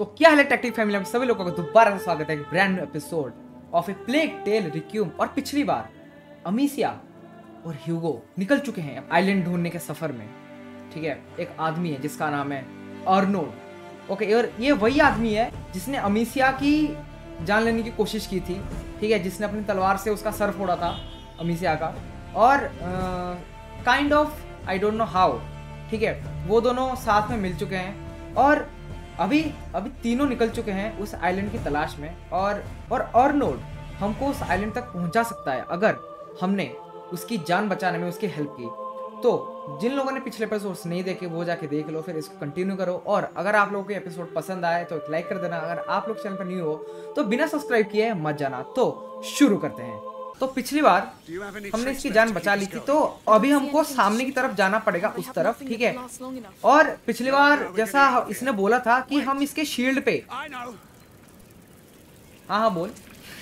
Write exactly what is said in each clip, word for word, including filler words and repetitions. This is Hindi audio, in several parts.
तो क्या है टेक्टिक फैमिली में सभी लोगों का दोबारा से स्वागत है एक brand new episode of A Plague Tale Requiem. और पिछली बार अमीसिया और ह्यूगो निकल चुके हैं आइलैंड ढूंढने के सफर में। ठीक है, एक आदमी है जिसका नाम है अर्नोल्ड। ओके, और ये वही आदमी है जिसने अमीसिया की जान लेने की कोशिश की थी। ठीक है, जिसने अपनी तलवार से उसका सर फोड़ा था अमीसिया का। और kind of I don't know how. ठीक है, वो दोनों साथ में मिल चुके हैं और अभी अभी तीनों निकल चुके हैं उस आइलैंड की तलाश में। और और अर्नोल्ड हमको उस आइलैंड तक पहुंचा सकता है अगर हमने उसकी जान बचाने में उसकी हेल्प की। तो जिन लोगों ने पिछले एपिसोड्स नहीं देखे वो जाके देख लो, फिर इसको कंटिन्यू करो। और अगर आप लोगों को एपिसोड पसंद आए तो एक लाइक कर देना। अगर आप लोग चैनल पर न्यू हो तो बिना सब्सक्राइब किए मत जाना। तो शुरू करते हैं। तो पिछली बार हमने इसकी जान बचा ली थी, तो अभी हमको सामने की तरफ जाना पड़ेगा, उस तरफ। ठीक है, और पिछली बार जैसा इसने बोला था कि हम इसके शील्ड पे, हाँ हाँ बोल,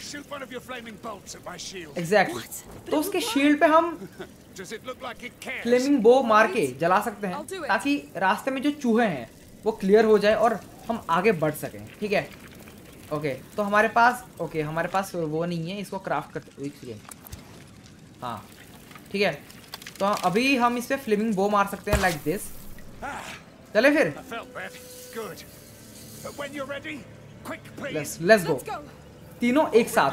एग्जैक्टली, तो उसके शील्ड पे हम फ्लेमिंग बो मार के जला सकते हैं ताकि रास्ते में जो चूहे हैं वो क्लियर हो जाए और हम आगे बढ़ सकें। ठीक है, ओके okay, तो हमारे पास ओके okay, हमारे पास वो नहीं है, इसको क्राफ्ट करते। हाँ ठीक है, तो अभी हम इस पे फ्लेमिंग बो मार सकते हैं लाइक दिस। चले फिर, लेट्स लेट्स गो तीनों एक साथ।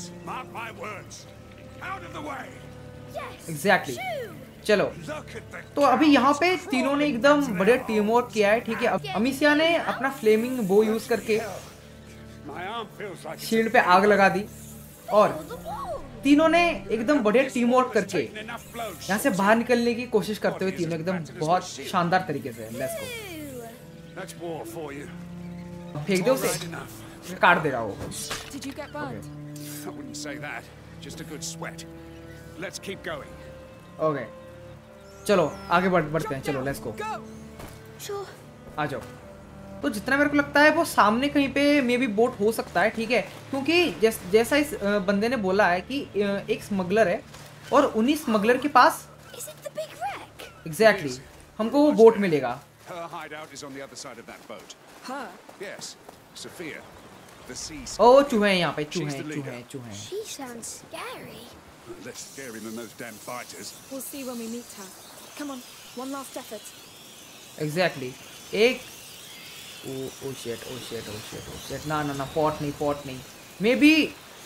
Exactly exactly. चलो, तो अभी यहाँ पे तीनों ने एकदम बड़े टीम वर्क किया है। ठीक है, अमीसिया ने अपना फ्लेमिंग बो यूज करके शील्ड पे आग लगा दी और तीनों ने एकदम बढ़िया टीम वर्क करके यहाँ से बाहर निकलने की कोशिश करते हुए तीनों एकदम बहुत शानदार तरीके से। लेट्स गो, फेंक दे उसे, काट दे रहा हो। ओके चलो आगे बढ़ बढ़ते हैं। चलो लेट्स गो, आ जाओ। तो जितना मेरे को लगता है वो सामने कहीं पे मे बी बोट हो सकता है। ठीक है, क्योंकि जैस, जैसा इस बंदे ने बोला है कि एक स्मगलर है और उन्हीं स्मगलर के पास एग्जैक्टली exactly, हमको वो बोट मिलेगा। ओ चूहे हैं यहाँ पे, चूहे चूहे चूहे। एग्जैक्टली, एक Oh, oh shit, oh shit, oh shit, oh shit. ना ना ना, पॉट नहीं, पॉट नहीं, मे बी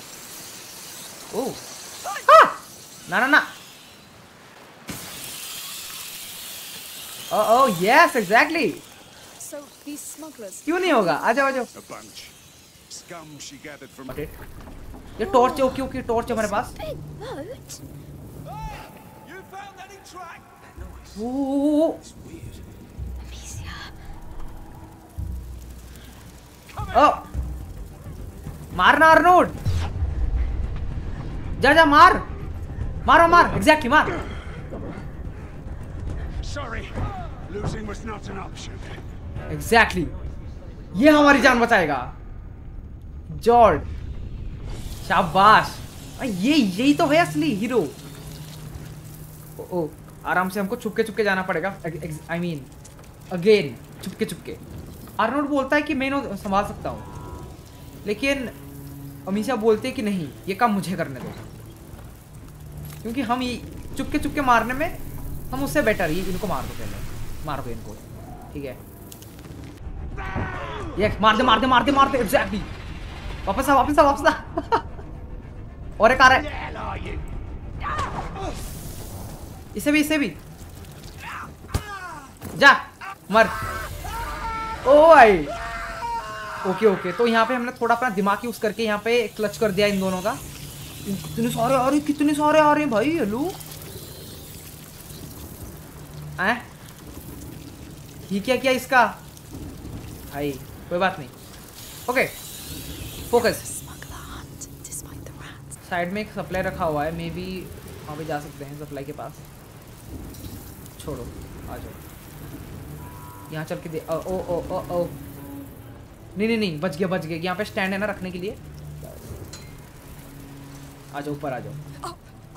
oh ah! ना ना ना, oh oh yes exactly. So these smugglers, क्यों नहीं होगा, आ जाओ आ जाओ। ये टॉर्च है, ओके ओके, टॉर्च है हमारे पास। oh ओ, मारना अर्नोल्ड, जा जा मार, मारो मार, एग्जैक्टली मार। एग्जैक्टली, ये हमारी जान बचाएगा। जॉर्ड, शाबाश, ये यही तो है असली हीरो। ओ, ओ आराम से हमको छुपके छुपके जाना पड़ेगा। आई मीन अगेन छुपके छुपके। अर्नोल्ड बोलता है कि मैं इन्हें संभाल सकता हूँ, लेकिन अमीसिया बोलते हैं कि नहीं, ये काम मुझे करने दो, क्योंकि हम ये चुपके चुपके मारने में हम उससे बेटर। ये इनको मार दो, पहले मार दो इनको। ठीक है, ये मार दे मार दे मार दे मार दे। एग्जैक्टली, वापस आ वापस आ वापस आ। और एक आ रहा है, इसे भी इसे भी, जा मर। ओ भाई, ओके ओके, तो यहाँ पे हमने थोड़ा अपना दिमाग यूज करके यहाँ पे क्लच कर दिया इन दोनों का। कितने सारे आ रहे, कितने सारे आ रहे हैं भाई। हेलो, हैं ये क्या किया इसका भाई, कोई बात नहीं। ओके फोकस, साइड में एक सप्लाई रखा हुआ है, मे बी वहाँ पे जा सकते हैं सप्लाई के पास। छोड़ो, आ जाओ यहाँ चल के दे। ओ ओ ओ ओ ओ नहीं नहीं नहीं, बच गया बच गया। यहाँ पे स्टैंड है ना रखने के लिए। आ जाओ ऊपर आ जाओ।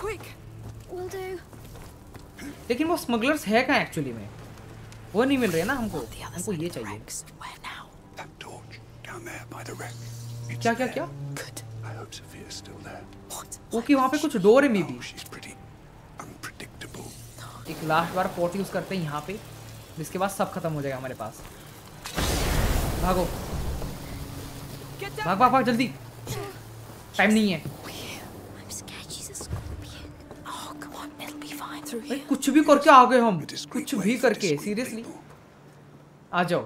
लेकिन वो स्मगलर्स है कहाँ एक्चुअली में, वो नहीं मिल रहे ना हमको। हमको ये चाहिए। down there by the wreck. It's क्या क्या there. क्या? Good. I hope Sophia's still there. What? Okay वहाँ पे कुछ डोर है maybe. Oh, she's pretty unpredictable. एक लास्ट बार पोर्ट यूज करते हैं यहाँ पे, जिसके बाद सब खत्म हो जाएगा हमारे पास। भागो Get down. भाग भाग भाग जल्दी, टाइम नहीं है। I'm scared she's a scorpion. Oh, come on, it'll be fine through भाई here. कुछ भी करके आ गए हम, A discreet कुछ way भी for करके discreet सीरियसली people. आ जाओ।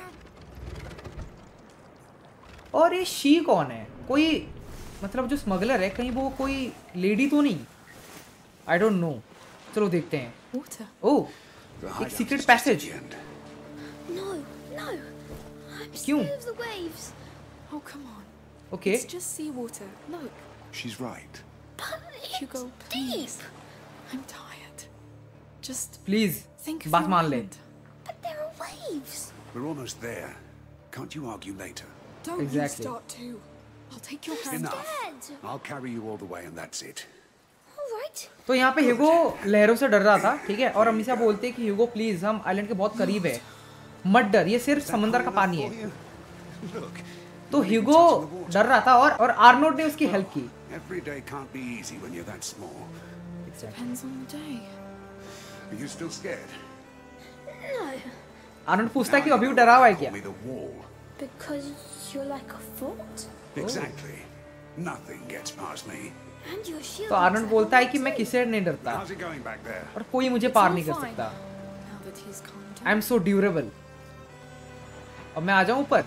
और ये शी कौन है? कोई मतलब जो स्मगलर है, कहीं वो कोई लेडी तो नहीं? आई डोंट नो, चलो देखते हैं। Water. ओह The एक hideout secret is just at passage. the end. No, no. I'm क्यों? scared of the waves. Oh, come on. Okay It's just seawater. Look, She's right. But Hugo, it's please. deep. I'm tired. Just please think of बात your मान ले। mind. But there are waves. We're almost there. Can't you argue later? Don't Exactly. you start too. I'll take your hand. Enough. Dad. I'll carry you all the way and that's it. All right. तो यहाँ पे ह्यूगो लहरों से डर रहा था, ठीक है, और अमीसा बोलते हैं कि ह्यूगो प्लीज हम आइलैंड के बहुत करीब है, मत डर, ये सिर्फ समंदर का पानी है। Look, तो ह्यूगो डर रहा था और और आर्नोल्ड ने उसकी हेल्प की। every day can't be easy when you're that small. Depends on the day. Are you still scared? No, Arnold पूछता है कि अभी भी डरा हुआ है क्या? Call me the wall. because you're like a fort, Exactly. Nothing gets past me. and your shield. तो आर्नोल्ड बोलता है कि मैं किसी से नहीं डरता How's it going back there? और कोई मुझे It's पार all नहीं कर fine. सकता। Now that he's calmed I am down. So durable. अब मैं आ जाऊं ऊपर?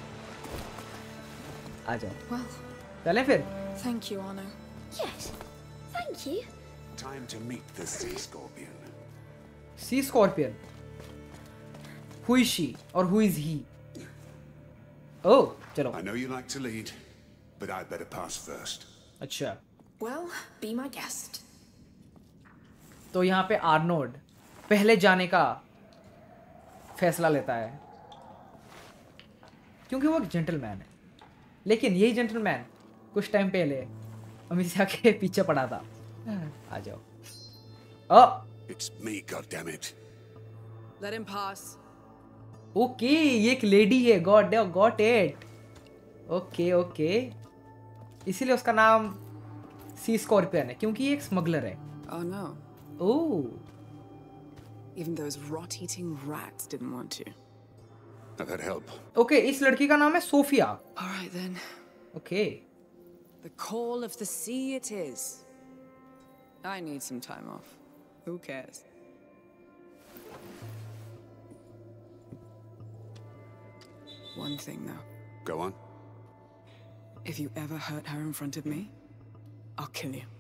आ जाओ, Well, चलें फिर। thank you, Arno. Yes. Thank you. Time to meet the sea scorpion. Sea scorpion, who is she और हु इज ही? ओह चलो, I know you like to lead, but I'd better pass first. अच्छा। Well, be my guest. तो यहाँ पे आर्नोल्ड पहले जाने का फैसला लेता है, क्योंकि वो एक जेंटलमैन है। लेकिन यही जेंटलमैन कुछ टाइम पहले अमीसा के पीछे पड़ा था। आ जाओ। ओ It's me, goddammit. Let him pass. Okay, ये एक लेडी है। Got got it. Okay okay, इसीलिए उसका नाम सी स्कॉर्पियन है, क्योंकि ये एक स्मगलर है। Oh no. ओह Even those rot-eating rats didn't want to. I've had help. Okay, इस लड़की का नाम है Sophia. All right then. Okay The call of the sea it is. I need some time off. Who cares? One thing though. Go on. If you ever hurt her in front of me, I'll kill you.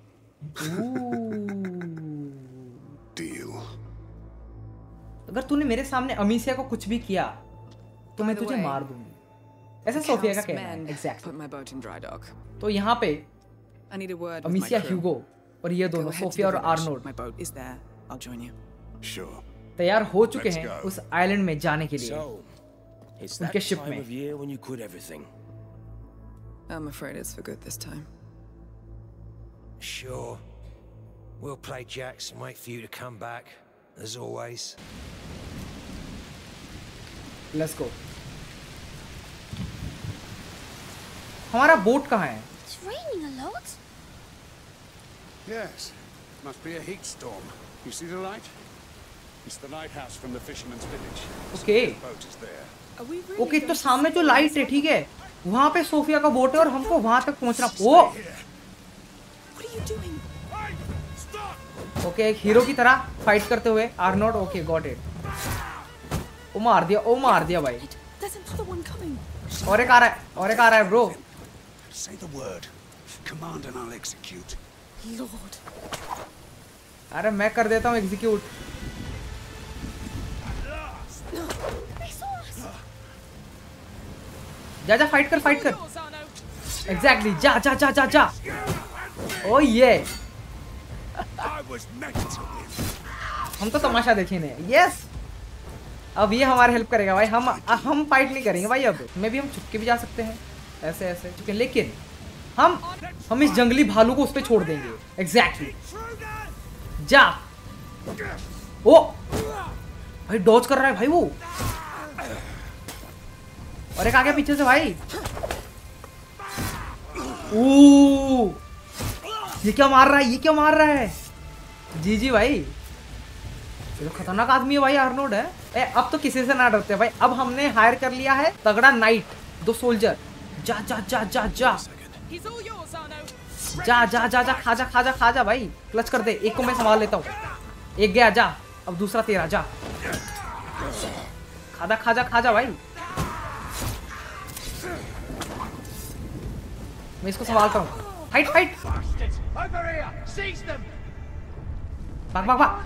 Deal. अगर तूने मेरे सामने अमीसिया को कुछ भी किया तो मैं By the तुझे way, मार दूंगी। ऐसा सोफिया का कहना है। Exactly. Put my boat in dry dock. तो यहाँ पे I need a word with my अमीसिया crew. ह्यूगो और ये Go दोनों ahead to सोफिया the और village. Arnold My boat is there. I'll join you. Sure. तैयार हो चुके Let's हैं go. उस आइलैंड में जाने के लिए। So, it's उनके that ship time में। of year when you quit everything. I'm afraid it's for good this time. Sure. We'll play jacks and wait for you to come back, as always. Let's go. हमारा बोट कहाँ है? It's raining a lot. Yes. Must be a heat storm. You see the light? It's the lighthouse from the fisherman's village. Okay. The boat is there. Are we really okay, going तो to सामने जो stay लाइट है, inside? ठीक है, वहां पे सोफिया का बोट है और हमको वहां तक पहुंचना। ओ Stay here. What are you doing? Hey! Stop! Okay, एक हीरो की तरह फाइट करते हुए आर्नोल्ड। Okay got it. ओ मार दिया, ओ मार दिया भाई। There's another one coming. और एक आ रहा है, और एक आ रहा है bro. Say the word. Command and I'll execute. Lord. अरे मैं कर देता हूँ एग्जीक्यूट। They saw us. जा जा फाइट कर, फाइट कर। Yours, Arno. एग्जैक्टली, जा जा जा जा जा। ओ ये I was meant to win. हम तो तमाशा देखे ने। यस, अब ये हमारी हेल्प करेगा भाई। हम हम फाइट नहीं करेंगे भाई। अब मे भी हम छुप के भी जा सकते हैं, ऐसे ऐसे छुपके, लेकिन हम हम इस जंगली भालू को उस पे छोड़ देंगे। एग्जैक्टली, जा। ओ भाई डॉज कर रहा है भाई वो, और एक आ गया पीछे से भाई। ओ ये क्या मार रहा है, ये क्या मार रहा है? जी जी भाई, ये तो खतरनाक आदमी है भाई, आर्नोल्ड है। ए, अब तो किसी से ना डरते भाई। अब हमने हायर कर लिया है तगड़ा नाइट, दो सोल्जर। जा जा जा जा जा जा जा जा जा खा जा खा जा खा जा भाई। क्लच कर दे, एक को मैं संभाल लेता हूँ। एक गया, जा। अब दूसरा तेरा, जा खाजा खाजा खाजा भाई। मैं इसको संभालता हूँ। फाइट फाइट, भाग भाग भाग,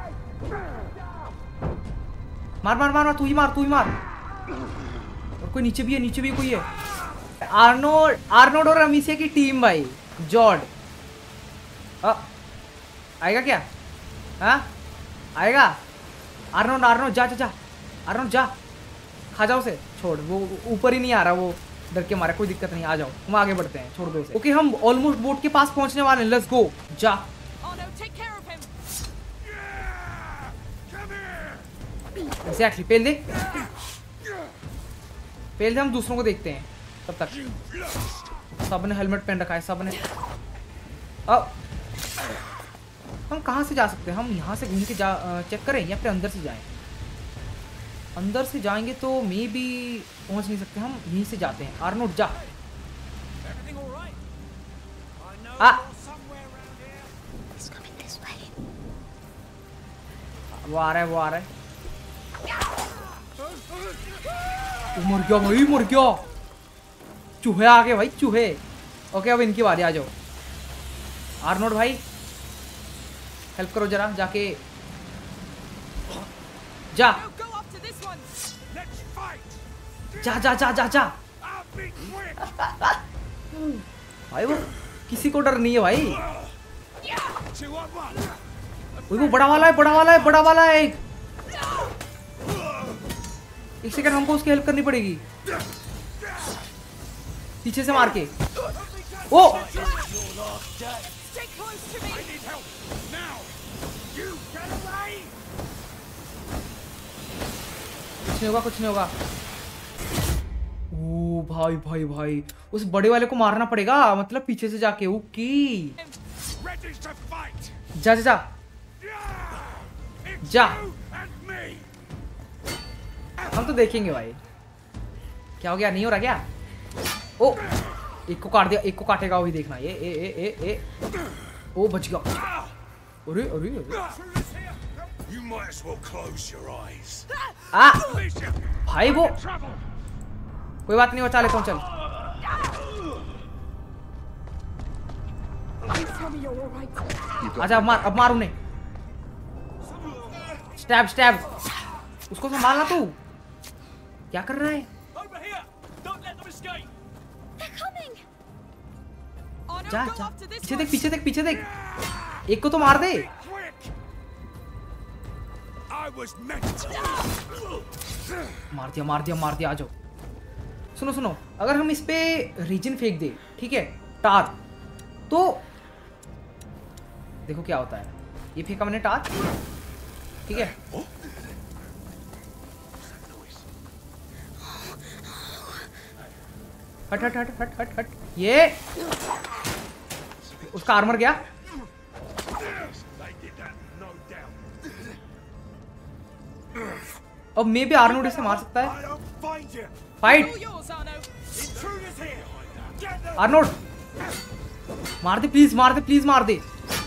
मार मार मार, तू ही मार, तू ही मार। और कोई नीचे भी है, नीचे भी कोई है। आर्नोल्ड आर्नोल्ड और अमीसिया की टीम भाई। जॉर्ड आएगा क्या? हाँ आएगा। आर्नोल्ड आर्नोल्ड जा जा जा, आर्नोल्ड जा, खा जाओ उसे। छोड़, वो ऊपर ही नहीं आ रहा, वो डर के मारे। कोई दिक्कत नहीं, आ जाओ, हम आगे बढ़ते हैं, छोड़ दो उसे। ओके, हम ऑलमोस्ट बोट के पास पहुंचने वाले हैं। लेट्स गो, जा। एग्जैक्टली, पेल दे पेल दे। हम दूसरों को देखते हैं तब तक। सबने हेलमेट पहन रखा है, सबने। अब हम कहाँ से जा सकते हैं? हम यहाँ से घूम के जा चेक करें या फिर अंदर से जाएं? अंदर से जाएंगे तो मे भी पहुँच नहीं सकते, हम यहीं से जाते हैं। आर्नोल्ड जा। आ वो आ रहा है, वो आ रहा है। मर गया भाई, मर गया। चूहे आ गए भाई, चूहे। ओके, अब इनकी बारी, आ जाओ। आर्नोल्ड भाई हेल्प करो जरा, जाके जा जा जा जा जा जा भाई। वो किसी को डर नहीं है भाई। वो बड़ा वाला है, बड़ा वाला है, बड़ा वाला है। एक एक सेकंड, हमको उसकी हेल्प करनी पड़ेगी। पीछे से मार के। ओ कुछ नहीं होगा, कुछ नहीं होगा। ओ भाई भाई भाई, उस बड़े वाले को मारना पड़ेगा, मतलब पीछे से जाके। ओके, जा जा जा जा। हम तो देखेंगे भाई क्या हो गया। नहीं हो रहा क्या? ओ एक को काट दिया, एक को काटेगा वही देखना। ये ए ए ए ए ओ बच गया। अरे अरे आ भाई, वो कोई बात नहीं, बचा लेता हूँ। चल आजा, अब मार, अब मार उन्हें। स्टैब स्टैब, उसको संभालना। तू क्या कर रहा है? जा जा, पीछे देख, पीछे देख, पीछे देख। एक को तो मार दे। मार दिया, मार दिया, मार दिया। आ जाओ। सुनो सुनो, अगर हम इस पे रीजन फेंक दे, ठीक है, टार, तो देखो क्या होता है। ये फेंका मैंने टार, ठीक है। हट हट हट हट हट हट। ये उसका आर्मर गया। अब मे भी आर्नोल्ड इसे मार सकता है। फाइट आर्नोल्ड, मार दे प्लीज, मार दे प्लीज, मार दे।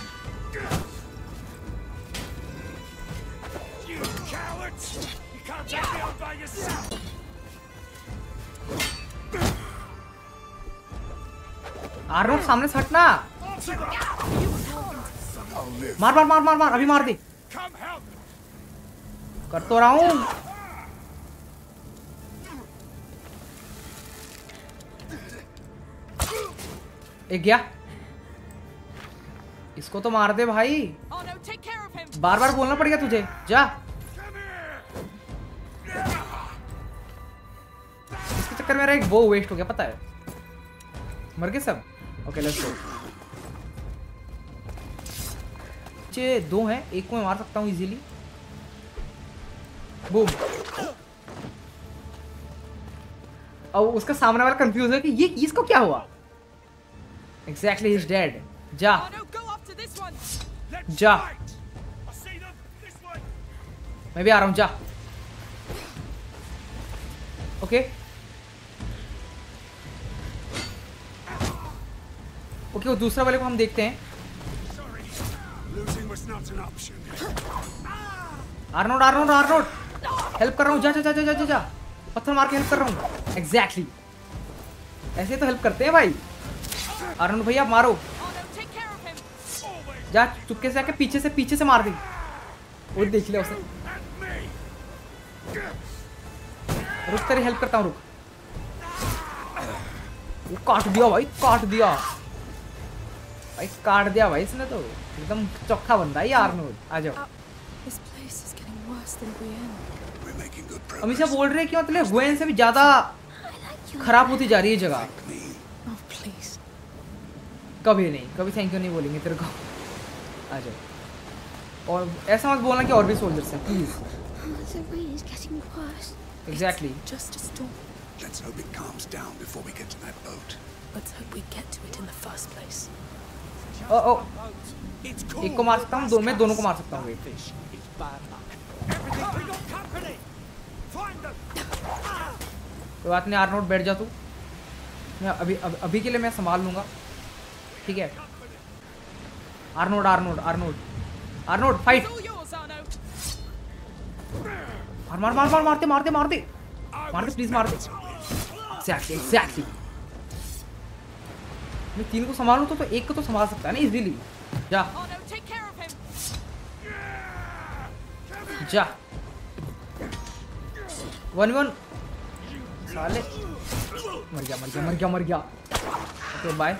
आर्नोल्ड सामने से हटना। मार मार मार मार मार, अभी मार दे। कर तो रहा हूं। एक गया, इसको तो मार दे भाई। बार बार बोलना पड़ेगा तुझे। जा, इसके चक्कर में मेरा एक वो वेस्ट हो गया, पता है। मर गए सब। Okay let's go. दो हैं, एक को मैं मार सकता हूँ इजीली। बूम। अब उसका सामने वाला कंफ्यूज है कि ये इसको क्या हुआ। Exactly, he's dead. जा Oh no, go after this one. जा, I see them. This way. मैं भी आ रहा हूँ, जा. ओके ओके, वो दूसरा वाले को हम देखते हैं. Losing was not an option. Arnold Arnold Arnold help कर रहा हूँ, जा जा जा जा जा जा, पत्थर मार के हेल्प कर रहा हूँ. एग्जैक्टली ऐसे तो हेल्प करते हैं भाई. आर्नोल्ड भैया मारो, Oh no, take care of him. जा चुपके से आके पीछे से पीछे से मार दी. वो देख लिया उसे. रुक, तेरी हेल्प करता हूँ, रुक. वो काट दिया भाई, काट दिया भाई, काट दिया भाई इसने तो. एकदम चौखा बंदा है ये आर्नोल्ड. आ जाओ. This place is getting worse than Brienne. We're making good progress. Amisha बोल रहे हैं कि मतलब ग्वेन से भी ज्यादा खराब होती जा रही है जगह. Oh please. कभी नहीं, कभी थैंक यू नहीं बोलेंगे तेरे को. आ जाओ. और ऐसा मत बोलना कि और भी सोल्जर्स हैं, please. Oh, the rain is getting worse. Exactly. Just a storm. Let's hope it calms down before we get to that boat. Let's hope we get to it in the first place. ओ ओ, It's एक को मार सकता हूँ, दो मैं दोनों को मार सकता हूँ. Wait, It's bad luck. Everything we got company. Find them. कोई बात नहीं आर्नोल्ड, बैठ जा तू. मैं अभी अभी, अभी के लिए मैं संभाल लूंगा, ठीक है. Arnold Arnold Arnold Arnold fight. It's all yours, Arno. मार मार मार मार मारते मारते मारते मारते प्लीज मारते. Exactly exactly. मैं तीन को संभालूं तो तो एक को तो संभाल सकता है ना इजीली. जा Arno, take care of him. जा. वन वन साले. मर गया मर गया मर गया मर गया. Okay bye.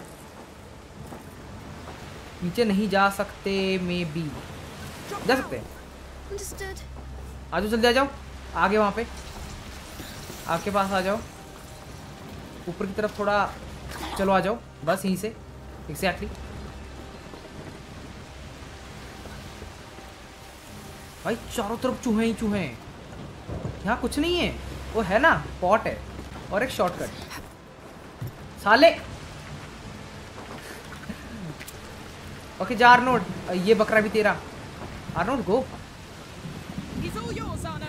नीचे नहीं जा सकते, मे बी जा सकते हैं. Understood. आ जाओ, जल्दी आ जाओ. आगे वहाँ पे आपके पास आ जाओ. ऊपर की तरफ थोड़ा चलो, आ जाओ बस यहीं से. एग्जैक्टली भाई, चारों तरफ चूहे ही चूहे हैं. यहाँ कुछ नहीं है. वो है ना पॉट है और एक शॉर्टकट. साले. ओके जा आर्नोल्ड, ये बकरा भी तेरा. Arnold go. He's all yours, Arno.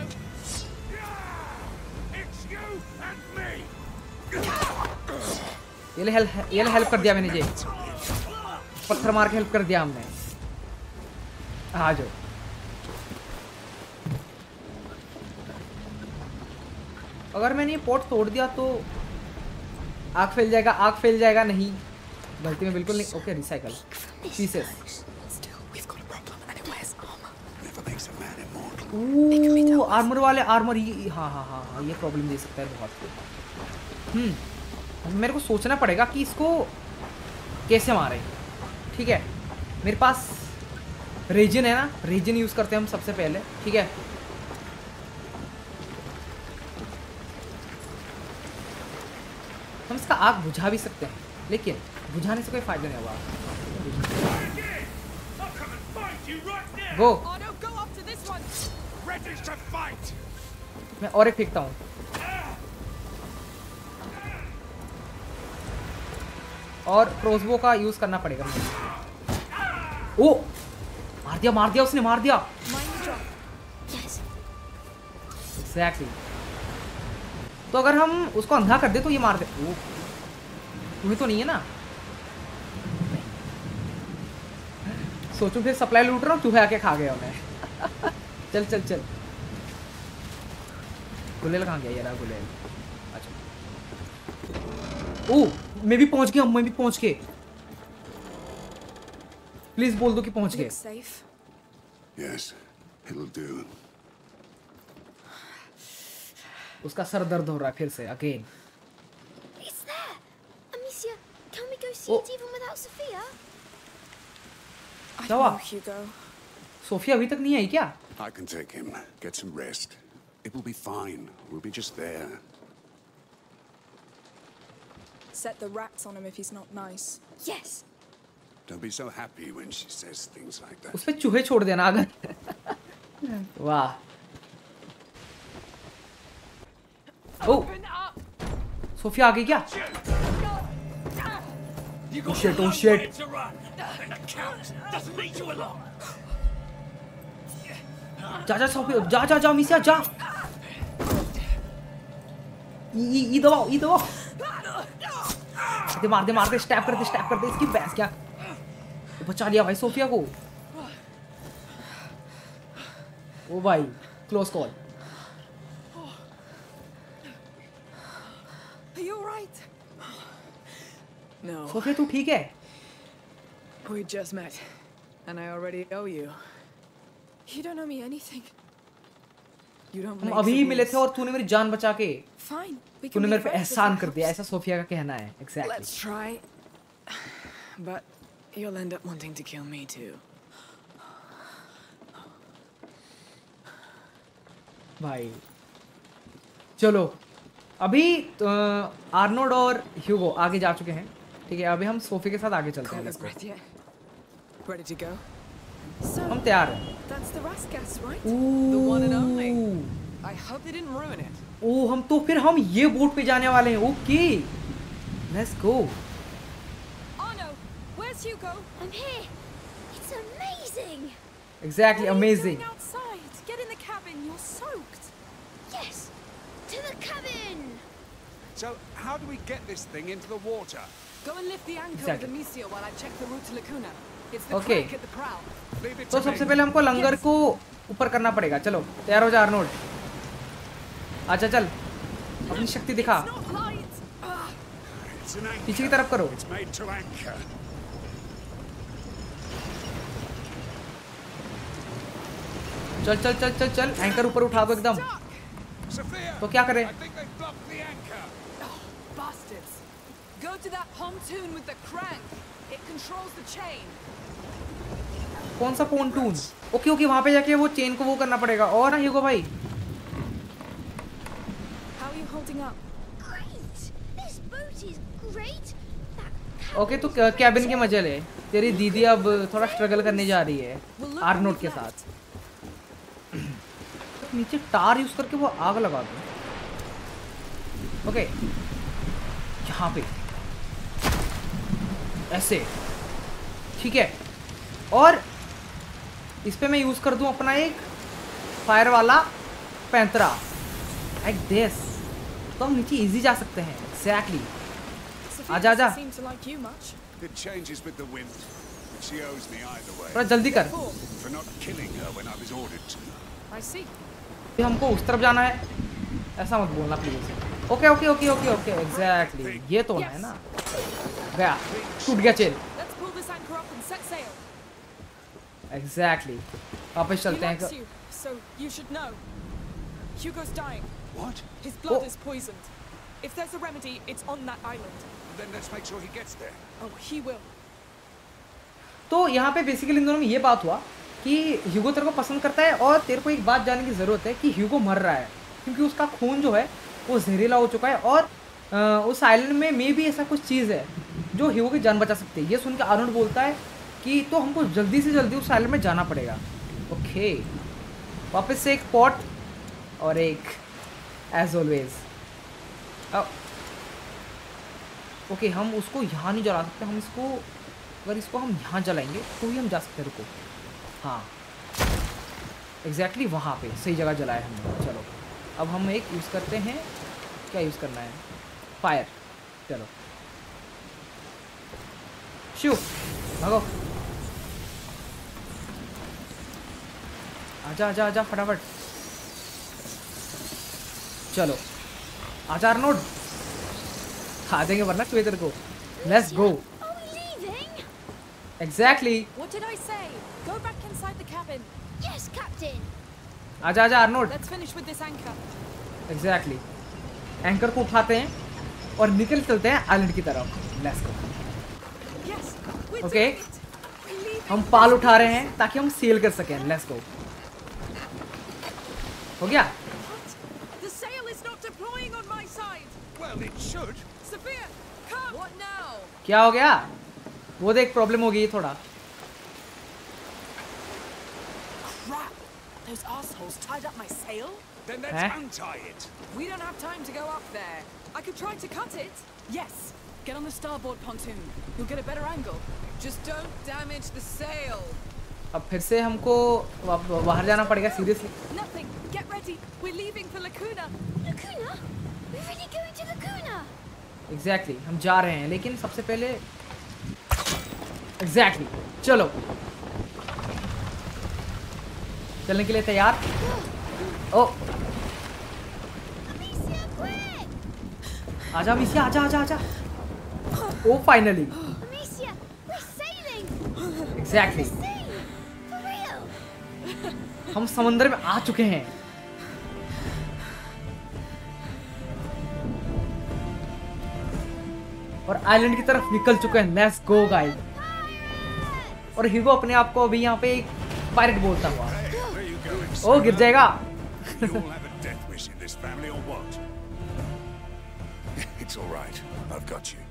It's you and me. ये ले हेल्प, ये ले हेल्प कर दिया मैंने. जे पत्थर मार के हेल्प कर दिया हमने. आ जाओ. अगर मैंने ये पॉट तोड़ दिया तो आग फैल जाएगा. आग फैल जाएगा नहीं, गलती में बिल्कुल नहीं. Okay recycle pieces. Still, we've got a problem, and it wears armor. Never makes a man immortal. ओह आर्मर वाले आर्मर. ये हाँ हाँ हाँ हाँ ये प्रॉब्लम दे सकता है बहुत. हम्म मेरे को सोचना पड़ेगा कि इसको कैसे मारे. ठीक है, मेरे पास रेजिन है ना, रेजिन यूज़ करते हैं हम सबसे पहले. ठीक है, हम इसका आग बुझा भी सकते हैं, लेकिन बुझाने से कोई फायदा नहीं होगा. I'll come and find you right now. Go. Arno, go after this one. Ready to fight. मैं और एक फेंकता हूँ. और क्रोसबो का यूज करना पड़ेगा मुझे. ओ मार दिया मार दिया उसने मार दिया. Mind the drop. Yes. Exactly. तो अगर हम उसको अंधा कर दे तो ये मार दे. ओ तुम्हें तो नहीं है ना. सोचो फिर सप्लाई लूट रहा हूँ, चूहे आके खा गया उन्हें. चल चल चल. गुलेल कहाँ गया यार गुलेल. अच्छा. ओ मैं भी पहुंच गया, मैं भी पहुंच के. प्लीज बोल दो कि पहुंच गए. Looks safe. Yes, it'll do. उसका सर दर्द हो रहा है फिर से again. It's there. Amicia, can we go see Oh. it even without Sophia? I क्या know, हुआ? Hugo. सोफिया अभी तक नहीं आई क्या? I can take him. Get some rest. It will be fine. We'll be just there. Set the rats on him if he's not nice. Yes. Don't be so happy when she says things like that. उस पे चूहे छोड़ देना अगर. वाह. ओ Open up. सोफिया आ गई क्या? You got shit, a oh long shit. way to run, and the Count doesn't need you along. जा जा सोफिया, जा जा जा मिसिया जा। ई ई ई दबाओ, ई दबाओ। दे मार दे मार दे, स्टैप कर दे स्टैप कर दे, इसकी भैंस क्या। बचा लिया भाई सोफिया को। ओ भाई close call. Are you alright? No. Sophia तू ठीक है? We just met, and I already owe you. You don't owe me anything. You don't हम make अभी ही मिले थे siblings. और तूने मेरी जान बचा के Fine. We can तूने be मेरे पे friends if एहसान that कर दिया, helps. ऐसा सोफिया का कहना है। Exactly. Let's try. But you'll end up wanting to kill me too. भाई चलो अभी आर्नोल्ड और ह्यूगो आगे जा चुके हैं, ठीक है। अभी हम सोफी के साथ आगे चलते हैं। Caught his let's go। breath yet? Ready to go? So, हम तैयार हैं। that's the Raskas, right? The one and only. Oh, I hope they didn't ruin it. ओह, हम तो फिर हम ये बोट पे जाने वाले हैं। Okay let's go. Arno, where's Hugo? I'm here. It's amazing. Exactly amazing. outside? Get in the cabin. You're soaked. Yes. To the cabin. So, how do we get this thing into the water? Go and lift the anchor Exactly. with Amicia while I check the route to Lacuna. It's the Okay. crack at the prow. Leave it तो to सबसे me. पहले हमको लंगर को ऊपर करना पड़ेगा। चलो तैयार हो जा आर्नोल्ड। अच्छा चल अपनी शक्ति दिखा। Not light. Ah, It's an anchor. पीछे की तरफ करो। It's made to anchor. चल चल चल चल चल एंकर ऊपर उठा दो एकदम। Sophia! तो क्या करें? I think they've blocked the anchor. oh, bastards. Go to that pontoon with the crank. It controls the chain. कौन सा पोंटून? ओके ओके वहां पे जाके वो चेन को वो करना पड़ेगा। और ना ह्यूगो भाई How are you holding up? Great. This boat is great. That okay तो कैबिन के मजे ले। तेरी दीदी अब थोड़ा स्ट्रगल करने जा रही है आर्नोल्ड के साथ। तो नीचे टार यूज करके वो आग लगा दो। ओके यहाँ पे ऐसे ठीक है। और इस पे मैं यूज कर दूं अपना एक फायर वाला पैंतरा लाइक दिस, तो हम नीचे इजी जा सकते हैं। एग्जैक्टली Sophia आजा आजा, doesn't seem to like you much. It changes with the wind. But she owes me either way. थोड़ा जल्दी कर। Four. For not killing her when I was ordered to. I see. ये हमको उस तरफ जाना है, ऐसा मत बोलना please. Okay okay okay okay okay exactly ये तो है ना। गया टूट गया chain. Let's pull this anchor up and set sail. Exactly वापस He चलते likes हैं। you, so you should know. Hugo's dying. What? His blood Oh. is poisoned. If there's a remedy, it's on that island. Then let's make sure he gets there. Oh, he will. तो यहाँ पे बेसिकली इन दोनों में ये बात हुआ कि ह्यूगो तेरे को पसंद करता है और तेरे को एक बात जानने की ज़रूरत है कि ह्यूगो मर रहा है क्योंकि उसका खून जो है वो जहरीला हो चुका है और आ, उस आइलैंड में मे भी ऐसा कुछ चीज़ है जो ह्यूगो की जान बचा सकती है। ये सुन के आर्नोल्ड बोलता है कि तो हमको जल्दी से जल्दी उस आइलैंड में जाना पड़ेगा। ओके वापस से एक पॉट और एक एज ऑलवेज। ओके हम उसको यहाँ नहीं जला सकते, हम इसको अगर इसको हम यहाँ जलाएंगे तो ही हम जा सकते हैं। रुको हाँ एग्जैक्टली exactly वहाँ पे सही जगह जलाया हमने। चलो अब हम एक यूज़ करते हैं, क्या यूज़ करना है? फायर। चलो शू भागो, आजा आजा आजा फटाफट। चलो आजा आर्नोल्ड, खा देंगे वरना चुहे तेरे को। Let's go. Are we leaving? Exactly What did I say? Go back inside the cabin. Yes, Captain. आजा आजा Arnold. Let's finish with this anchor. Exactly exactly. Anchor को उठाते हैं और निकल चलते हैं आइलैंड की तरफ। Let's go. Yes, we're Okay. doing it. We're leaving. हम पाल उठा रहे हैं ताकि हम सेल कर सकें। Let's go. हो गया? What? The sail is not deploying on my side. Well, it should. Sophia, come. What now? क्या हो गया? वो देख प्रॉब्लम हो गई थोड़ा। Crap! Those assholes tied up my sail. Then let's Eh? untie it. We don't have time to go up there. I could try to cut it. Yes. Get on the starboard pontoon. You'll get a better angle. Just don't damage the sail. अब फिर से हमको बाहर जाना पड़ेगा seriously. Nothing. Get ready. We're leaving for Lacuna. Lacuna? We're really going to Lacuna. Exactly. हम जा रहे हैं, लेकिन सबसे पहले Exactly. चलो चलने के लिए तैयार। ओ Amicia, quick! आजा मिसिया, आजा आजा आजा। ओ finally. Amicia, we're sailing. Exactly. Sea. For real. हम समुंदर में आ चुके हैं। और आइलैंड की तरफ निकल चुके हैं। Let's go guys. और ह्यूगो अपने आप को अभी यहाँ पे एक पायरेट बोलता हुआ। There you go. ओ गिर जाएगा। You all have a death wish in this family or what? It's all right. I've got you.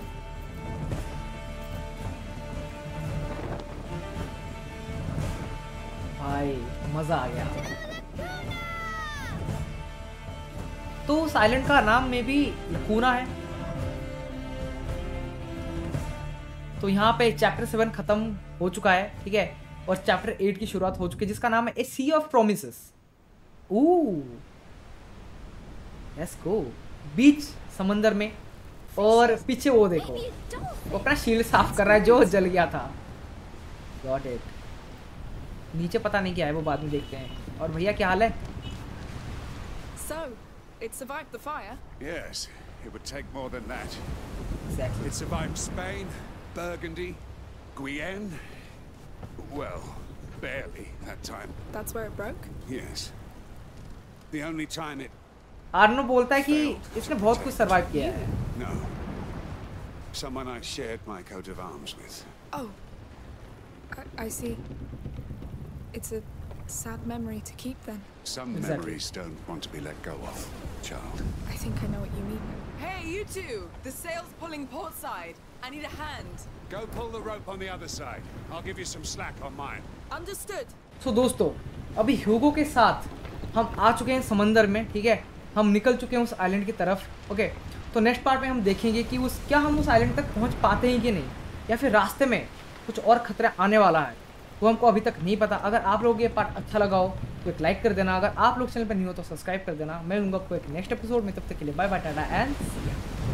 भाई मजा आ गया। तो उस आइलैंड का नाम में भी लकूना है। तो यहाँ पे चैप्टर सेवन खत्म हो चुका है, ठीक है, और चैप्टर एट की शुरुआत हो चुकी है जिसका नाम है ए सी ऑफ प्रोमिसेस। ओह लेट्स गो। बीच समंदर में, और पीछे वो देखो, Maybe a dolphin. वो अपना शील्ड साफ कर रहा है जो जल गया था। Got it. नीचे पता नहीं क्या है, वो बाद में देखते हैं। और भैया क्या हाल है? So, it survived the fire. Yes, it would take more than that. Exactly. It survived Spain, Burgundy, Guyenne. Well, barely that time. That's where it broke? Yes. The only time it... आर्नो बोलता है कि इसने बहुत कुछ सरवाइव किया है। No. Someone I shared my coat of arms with. Oh. I, I see. It's a sad memory to keep then. Some Exactly. memories don't want to be let go of, child. I think I know what you mean. Hey, you two! The sail's pulling port side. I need a hand. Go pull the rope on the other side. I'll give you some slack on mine. Understood. So so, दोस्तों अभी ह्यूगो के साथ हम आ चुके हैं समंदर में, ठीक है, हम निकल चुके हैं उस आइलैंड की तरफ। ओके, तो नेक्स्ट पार्ट में हम देखेंगे कि उस क्या हम उस आइलैंड तक पहुंच पाते हैं कि नहीं, या फिर रास्ते में कुछ और खतरा आने वाला है, वो हमको अभी तक नहीं पता। अगर आप लोग ये पार्ट अच्छा लगा हो तो एक लाइक कर देना। अगर आप लोग चैनल पर नहीं हो तो सब्सक्राइब कर देना। मैं लूँगा आपको एक नेक्स्ट एपिसोड में। तब तक के लिए बाय बाय, टाटा एंड